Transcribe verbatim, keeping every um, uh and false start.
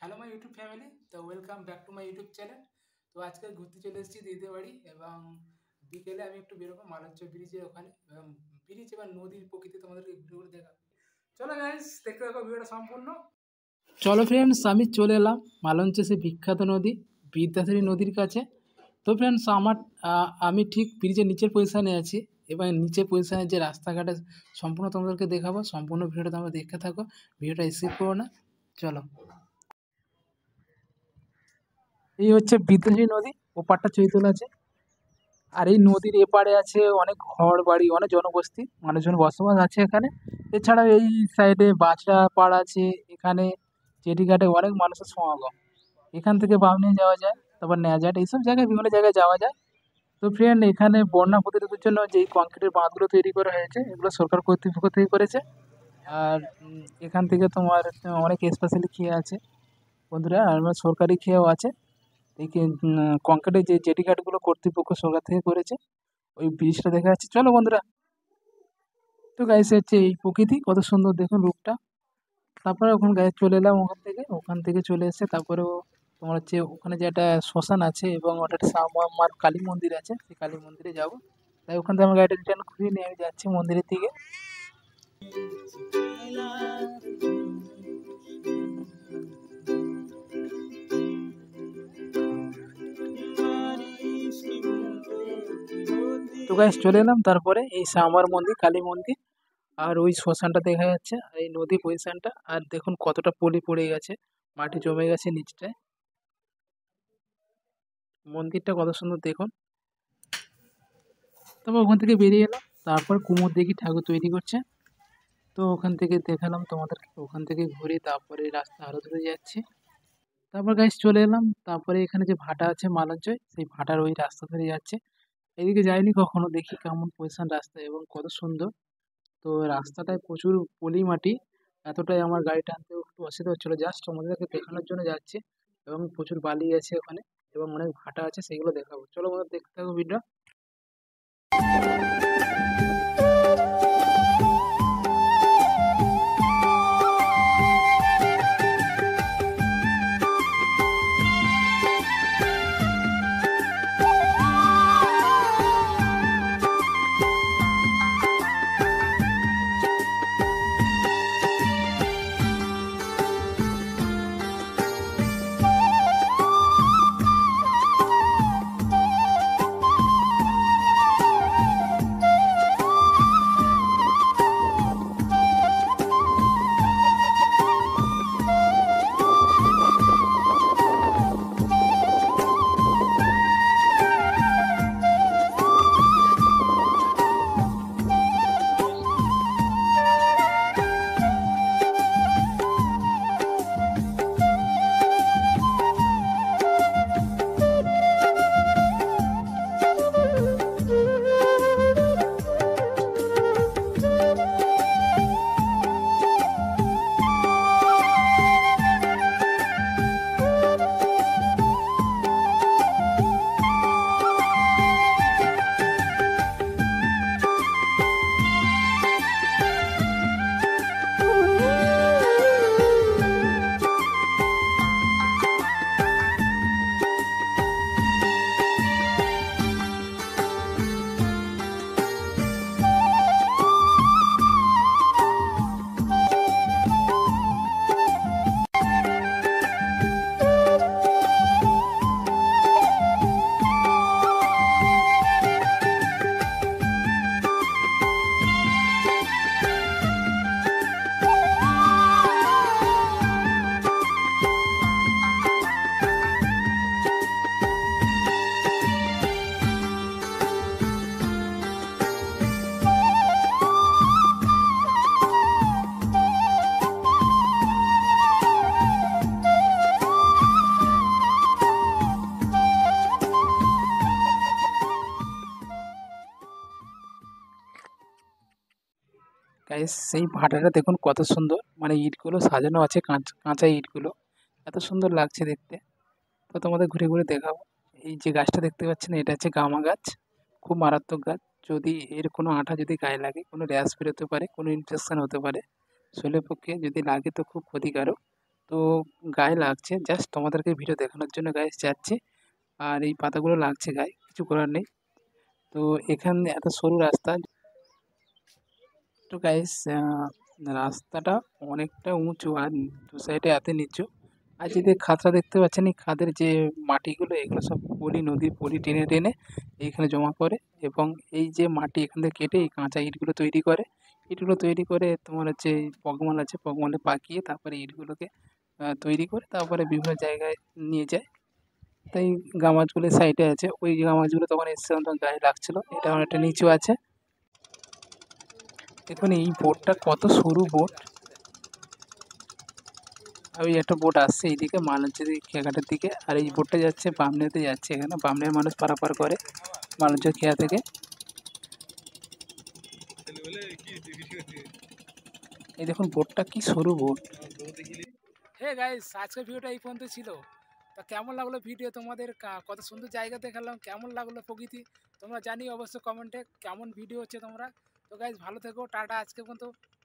Hello my YouTube family, তো welcome back to my YouTube channel. তো আজকে ঘুরতে চলে এসেছি দিদিদের বাড়ি, এবং বিকেলে আমি একটু বেরোবো মালঞ্চ ব্রিজের ওখানে, এবং ব্রিজ এবার নদীর প্রকৃতি তোমাদেরকে ঘুরে ঘুরে দেখাবো। চলো গাইস, দেখতে থাকো ভিডিওটা সম্পূর্ণ। চলো ফ্রেন্ডস, আমি চলে এলাম মালঞ্চে, সে বিখ্যাত নদী বিদ্যাধরী নদীর কাছে। তো ফ্রেন্ডস, আমার আহ, আমি ঠিক ব্রিজের নিচের পজিশানে আছি, এবং নিচের পজিশানে যে রাস্তাঘাটে সম্পূর্ণ তোমাদেরকে দেখাবো। সম্পূর্ণ ভিডিওটা তোমরা দেখতে থাকো, ভিডিওটা স্কিপ করো না। চলো, এই হচ্ছে বিদ্যাধরী নদী, ওপারটা চৈতল আছে। আর এই নদীর এপারে আছে অনেক ঘর বাড়ি, অনেক জনবসতি, মানুষজন বসবাস আছে এখানে। এছাড়াও এই সাইডে বাছড়া পাড় আছে, এখানে চেটিঘাটে অনেক মানুষের সমাগম। এখান থেকে বামনি যাওয়া যায়, তারপর ন্যাজাট, এইসব জায়গায় বিভিন্ন জায়গায় যাওয়া যায়। তো ফ্রেন্ড, এখানে বন্যা প্রতিরোধের জন্য যে কংক্রিটের বাঁধগুলো তৈরি করা হয়েছে, এগুলো সরকার কর্তৃপক্ষ থেকে করেছে। আর উম, এখান থেকে তোমার অনেক স্পেশালি খেয়ে আছে বন্ধুরা, আর আমার সরকারি খেয়েও আছে। এই কংক্রিটের যে জেটি ঘাটগুলো কর্তৃপক্ষ সরকার থেকে করেছে, ওই ব্রিজটা দেখা যাচ্ছে। চলো বন্ধুরা, তো গাইস হচ্ছে এই প্রকৃতি কত সুন্দর, দেখুন রূপটা। তারপরে ওখানে গায়ে চলে এলাম, ওখান থেকে ওখান থেকে চলে এসে তারপরেও তোমার হচ্ছে ওখানে যে একটা শ্মশান আছে, এবং ওটা একটা শ্যামা মার কালী মন্দির আছে, সেই কালী মন্দিরে যাব। তাই ওখান থেকে আমার গাড়িটা রিটার্ন ঘুরিয়ে নিয়ে আমি যাচ্ছি মন্দিরের দিকে। তো গাইস চলে এলাম, তারপরে এই শ্যামার মন্দির, কালী মন্দির, আর ওই শ্মশানটা দেখা যাচ্ছে, আর এই নদী পজিশনটা। আর দেখুন কতটা পলি পড়ে গেছে, মাটি জমে গেছে নিচটায়। মন্দিরটা কত সুন্দর দেখুন। তারপর ওখান থেকে বেরিয়ে এলাম, তারপর কুমোর দিঘি ঠাকুর তৈরি করছে। তো ওখান থেকে দেখালাম তোমাদেরকে, ওখান থেকে ঘুরে তারপরে রাস্তা আরো দূরে যাচ্ছি। তারপর গাইস চলে এলাম, তারপরে এখানে যে ভাটা আছে মালঞ্চয়, সেই ভাটার ওই রাস্তা ধরে যাচ্ছে। এদিকে যাইনি কখনো, দেখি কেমন পজিশন রাস্তা এবং কত সুন্দর। তো রাস্তাটায় প্রচুর পলি মাটি, এতটাই আমার গাড়ি টানতেও একটু অসুবিধা হচ্ছিলো। জাস্ট আমাদেরকে দেখানোর জন্য যাচ্ছি, এবং প্রচুর বালি আছে ওখানে, এবং অনেক ভাটা আছে, সেগুলো দেখাবো। চলো বন্ধুরা, দেখতে থাকো ভিডিও। গাইস, সেই ভাটাটা দেখুন কত সুন্দর, মানে ইটগুলো সাজানো আছে, কাঁচ- কাঁচা ইটগুলো, এত সুন্দর লাগছে দেখতে। তো তোমাদের ঘুরে ঘুরে দেখাবো। এই যে গাছটা দেখতে পাচ্ছেন, এটা হচ্ছে গামা গাছ, খুব মারাত্মক গাছ। যদি এর কোনো আঠা যদি গায়ে লাগে, কোনো র্যাশ বেরোতে পারে, কোনো ইনফেকশন হতে পারে শরীরের পক্ষে, যদি লাগে তো খুব ক্ষতিকারক। তো গায়ে লাগছে, জাস্ট তোমাদেরকে ভিডিও দেখানোর জন্য গায়ে যাচ্ছে। আর এই পাতাগুলো লাগছে গায়ে, কিছু করার নেই। তো এখানে এত সরু রাস্তা, তো গাইস রাস্তাটা অনেকটা উঁচু আর দু সাইডে এত নিচু। আর যদি খাতটা দেখতে পাচ্ছেন, এই খাদের যে মাটিগুলো এগুলো সব পলি, নদীর পলি টেনে টেনে এইখানে জমা করে, এবং এই যে মাটি এখান থেকে কেটে এই কাঁচা ইটগুলো তৈরি করে। ইটগুলো তৈরি করে তোমার হচ্ছে এই পগমাল আছে, পগমালে পাকিয়ে তারপরে ইটগুলোকে আহ, তৈরি করে তারপরে বিভিন্ন জায়গায় নিয়ে যায়। তাই গামাচগুলো সাইডে আছে, ওই গামাচগুলো তখন এসছে তখন গায়ে লাগছিল। এটা অনেকটা নিচু আছে। দেখুন এই বোটটা কত সরু বোট। আর ওই একটা বোট আসছে এইদিকে, মাল হচ্ছে খেয়াঘাটের দিকে, আর এই বোটটা যাচ্ছে বামনেতে যাচ্ছে। এখানে বামনের মানুষ পারাপার করে মালঞ্চ খেয়া থেকে। এই দেখুন বোটটা কি সরু বোট। হে গাইস, আজকের ভিডিওটা এই পর্যন্ত ছিল। তা কেমন লাগলো ভিডিও তোমাদের? কা- কত সুন্দর জায়গা দেখালাম, কেমন লাগলো প্রকৃতি তোমরা জানিও অবশ্যই কমেন্টে কেমন ভিডিও হচ্ছে তোমরা। তো গাইস ভালো থেকো, টাটা, আজকে পর্যন্ত।